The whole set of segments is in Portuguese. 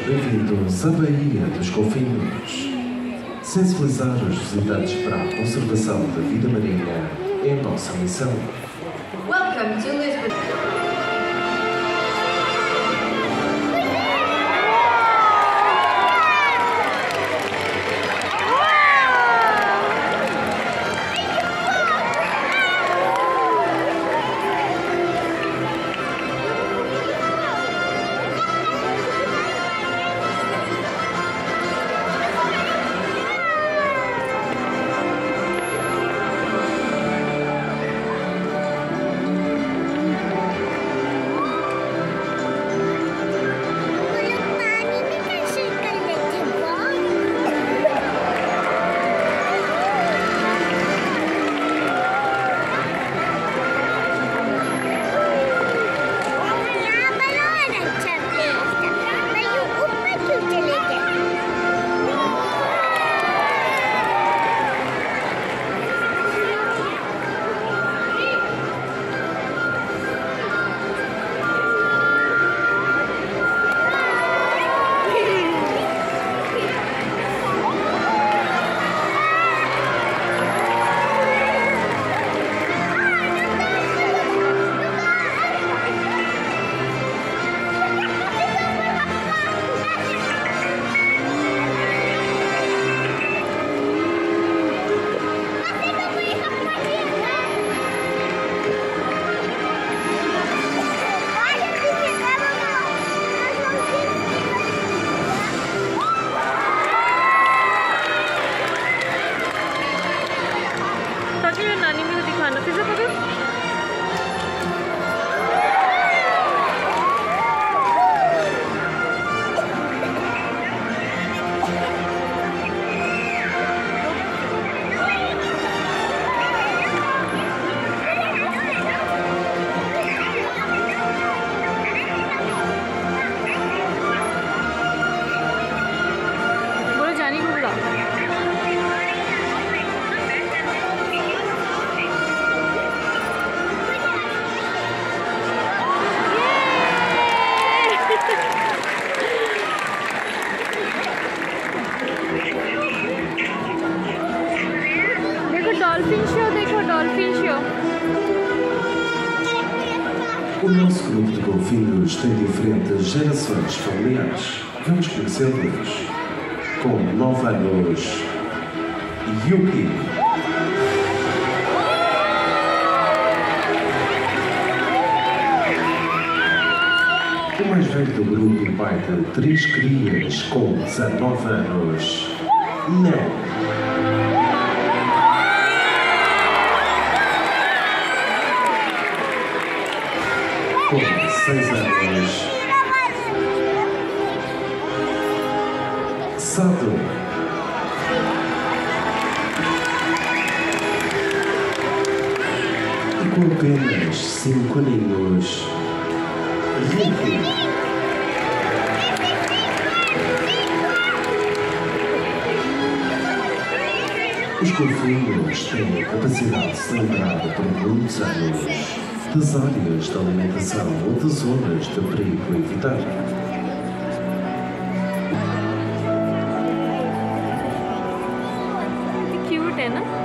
bem-vindos à Baía dos Golfinhos. Sensibilizar os visitantes para a conservação da vida marinha é a nossa missão. Welcome to Lisbon. O nosso grupo de golfinhos tem diferentes gerações familiares. Vamos conhecê-los. Com 9 anos, Yuki. O mais velho do grupo, pai de 3 crias, com 19 anos, Não. Com 6 anos, Sato. E com apenas 5 aninhos, Ricky. Os golfinhos têm a capacidade de se lembrar por muitos anos das áreas de alimentação ou de zonas de perigo a evitar. Cute, é, não?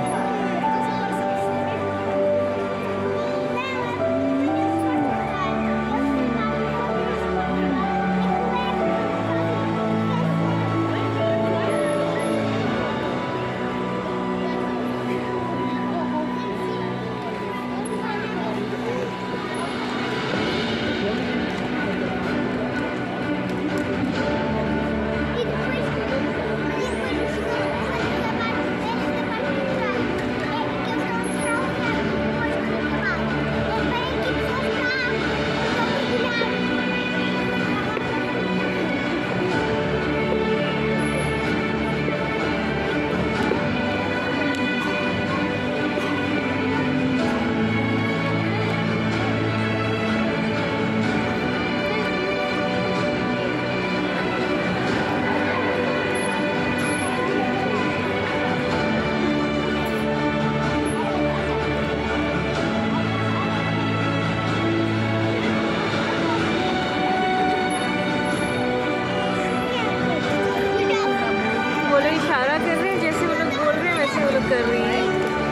कर रही है।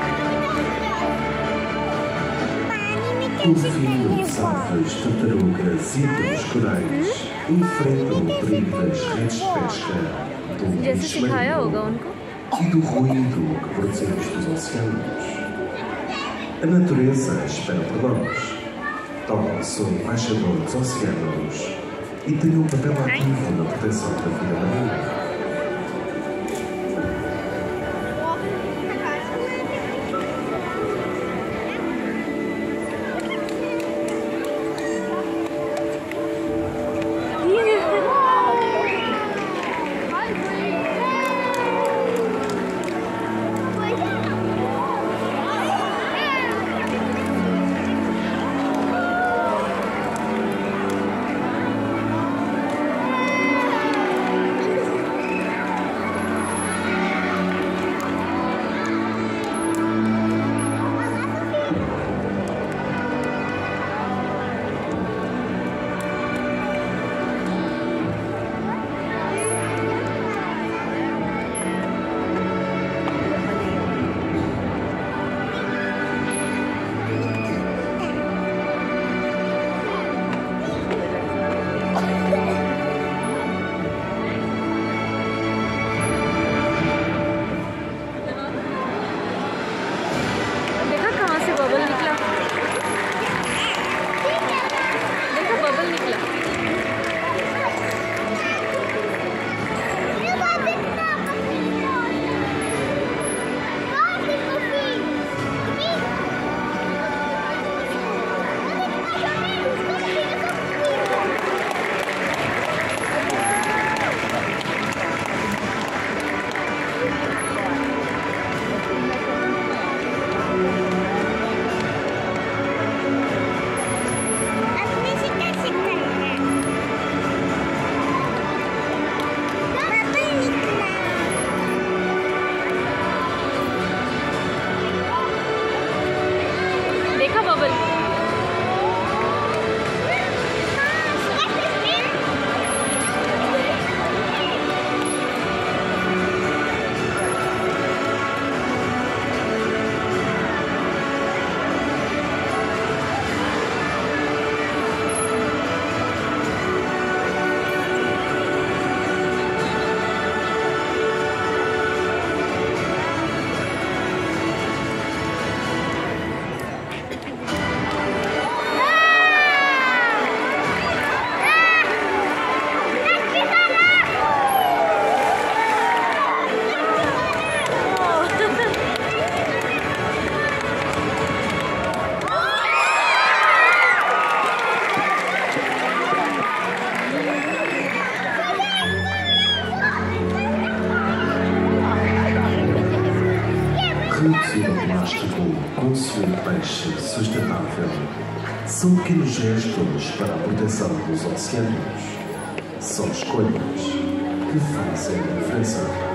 O fim de aves, tartarugas e dos corais enfrentam o perigo das redes de pesca, do जैसे सिखाया होगा उनको e do ruído que produzimos dos oceanos. A natureza espera por nós, torna-se um embaixador dos oceanos e tem um papel ativo na proteção da vida marinha. Reduzir o plástico, consumir peixe sustentável são pequenos gestos para a proteção dos oceanos. São escolhas que fazem a diferença.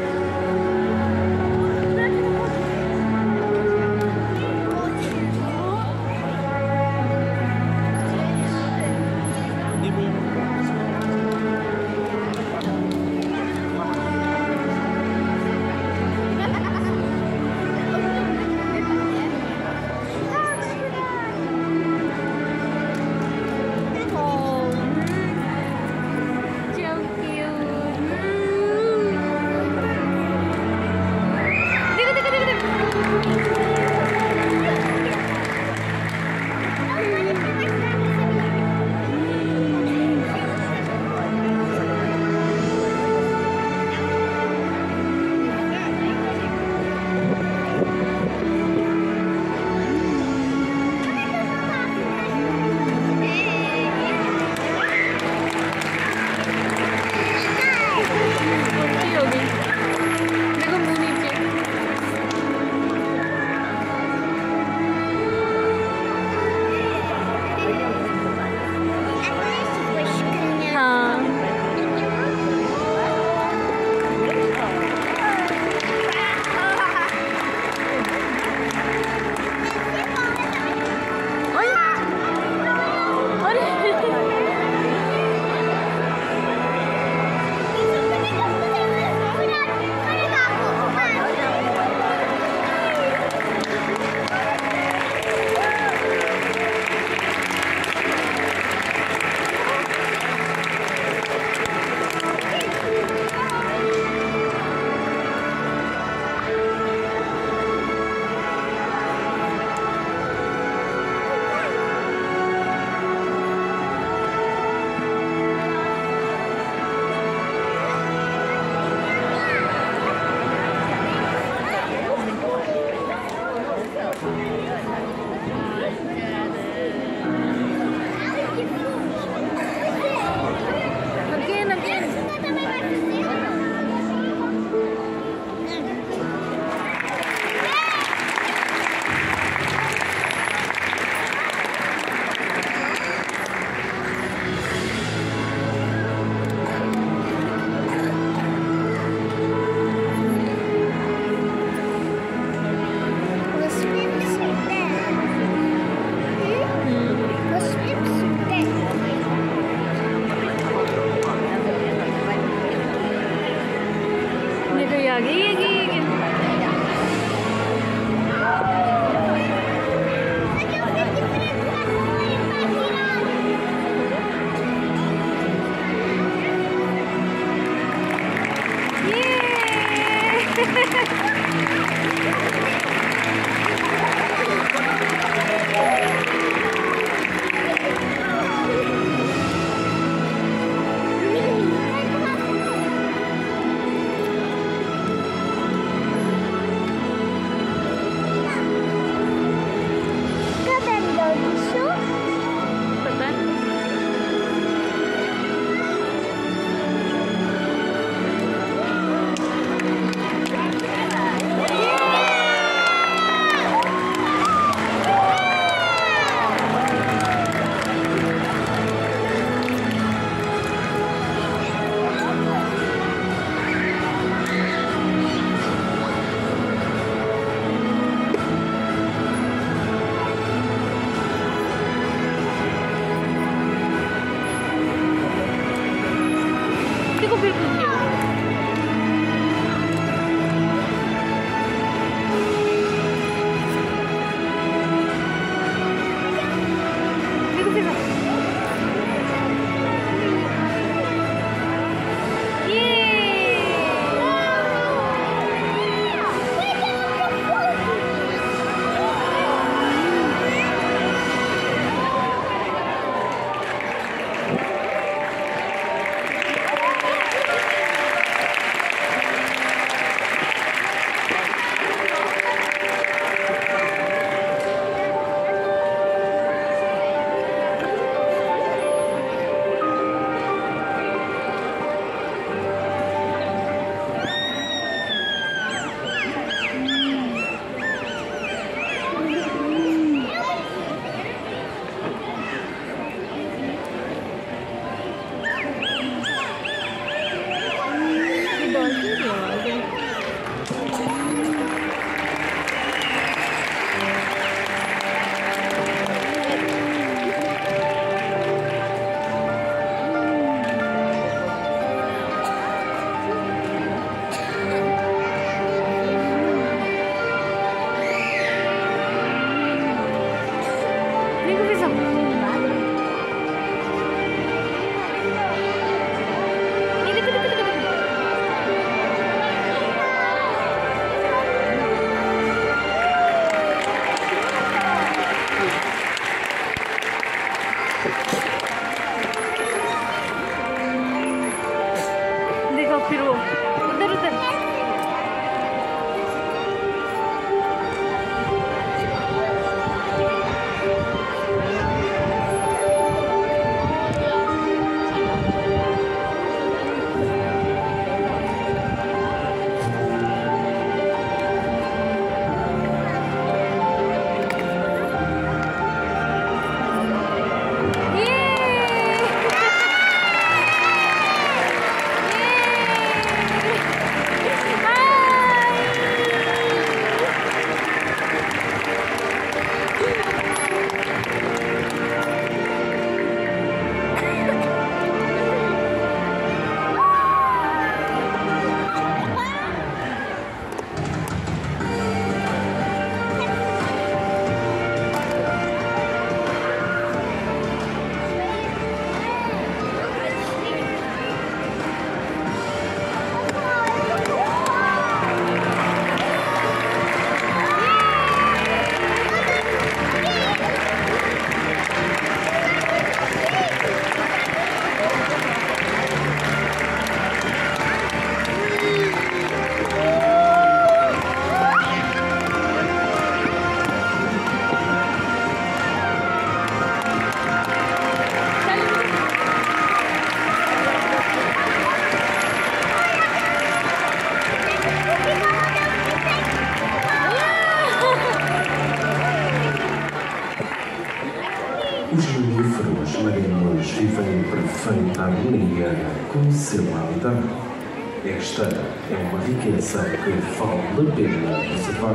marinhos vivem em perfeita harmonia com o seu habitat. Esta é uma riqueza que vale a pena preservar.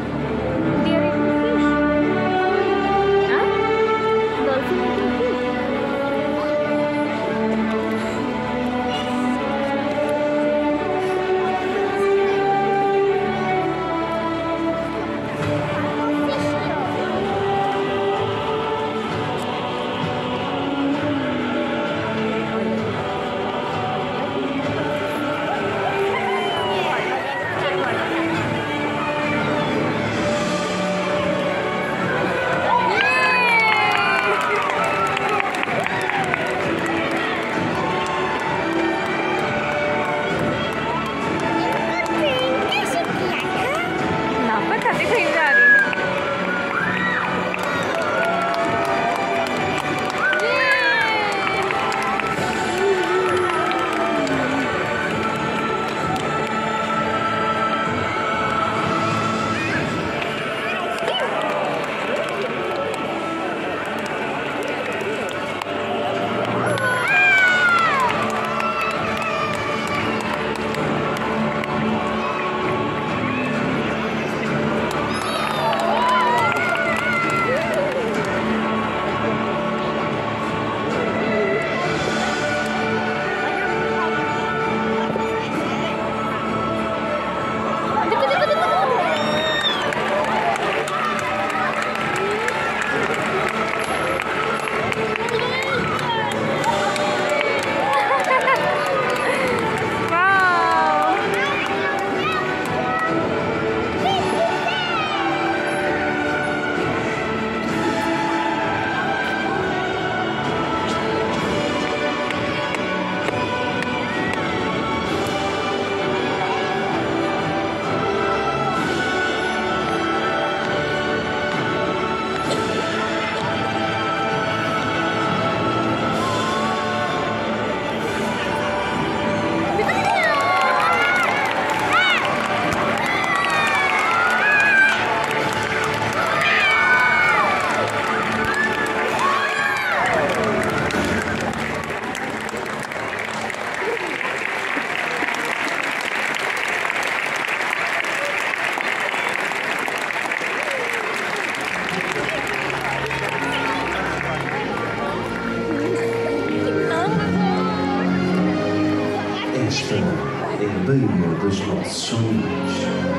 Esta é a Baía dos nossos sonhos.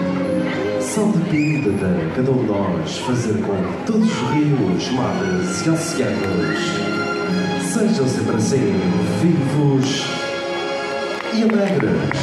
Só depende de cada um de nós fazer com que todos os rios, mares e oceanos sejam sempre assim, vivos e alegres.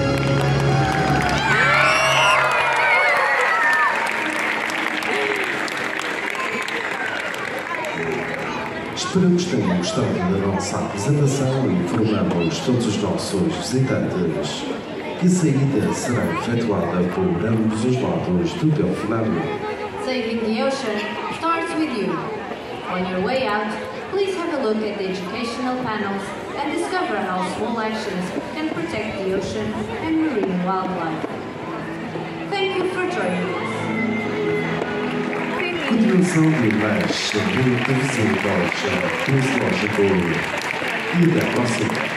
Esperamos que tenham gostado da nossa apresentação e informamos todos os nossos visitantes que a saída será efetuada por ambos os lados do delfinário. Saving the ocean starts with you. On your way out, please have a look at the educational panels and discover how small actions can protect the ocean and marine wildlife. Thank you for joining us. Continuação de mais muito visível ao zoológico e até a próxima.